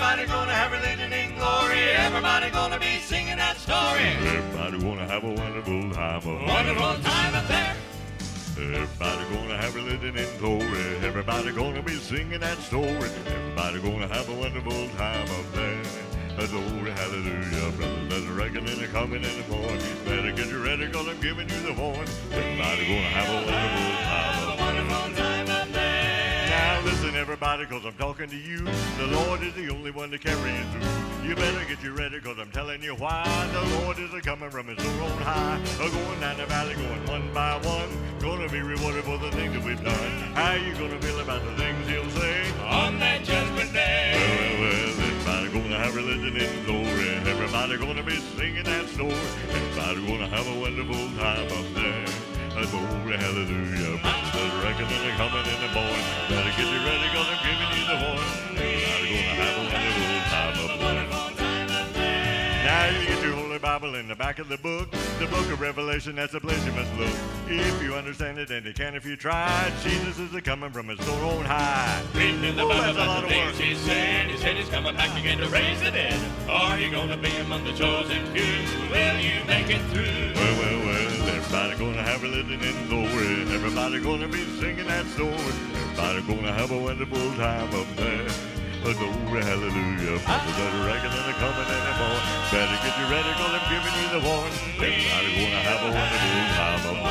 Everybody gonna have religion in glory. Everybody gonna be singing that story. Everybody gonna have a wonderful time up there. Wonderful time up there. Everybody gonna have religion in glory. Everybody gonna be singing that story. Everybody gonna have a wonderful time up there. Glory, hallelujah, brothers, there's a reckoning coming in the morning. Better get you ready, cause I'm giving you the warning. Everybody gonna have a wonderful time up there. Wonderful time up there. Now listen, everybody, cause I'm talking to you. The Lord is the only one to carry you through. You better get you ready, cause I'm telling you why. The Lord is coming from his throne high. Going down the valley, going one by one. Gonna be rewarded for the things that we've done. How you gonna feel about the things he'll say On that judgment day. well, everybody gonna have religion in glory. Everybody gonna be singing that story. Everybody gonna have a wonderful time up there. Glory, hallelujah. There's a reckoning coming in the morning. Better get you ready, cause I'm giving you the warning. Everybody gonna have a wonderful time up there. Now you get your Holy Bible in the back of the book of Revelation, that's the place you must look. If you understand it, and you can if you try, Jesus is coming from his throne high. Reading in the Oh, Bible that's a lot about the of things work. he said he's coming back again to raise the dead. Are you gonna be among the chosen few? Will you make it through? Well, everybody gonna have religion in glory. Everybody gonna be singing that story. Everybody gonna have a wonderful time up there. Glory, hallelujah. There's a reckoning coming in the morning. Better get you ready, cause I'm giving you the warning. Everybody gonna have a wonderful time up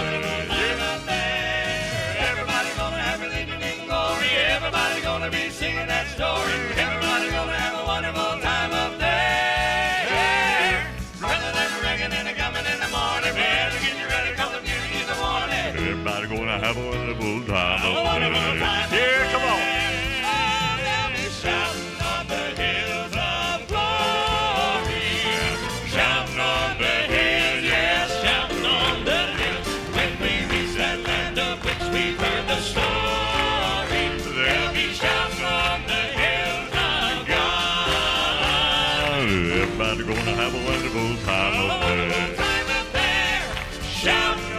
there. Everybody gonna have religion in glory. Everybody gonna be singing that story. Everybody gonna have a wonderful time up there. Brother, there's a reckoning coming in the morning. Better get you ready, cause I'm giving you the warning. Everybody gonna have a wonderful time A up wonderful there. time. Here, come on. They'll be shouting on the hills of glory. Shouting on the hills, yes, shouting on the hills. When we reach that land of which we've heard the story, they'll be shouting on the hills of God. Everybody gonna have a wonderful time up A wonderful there. time up there. Shouting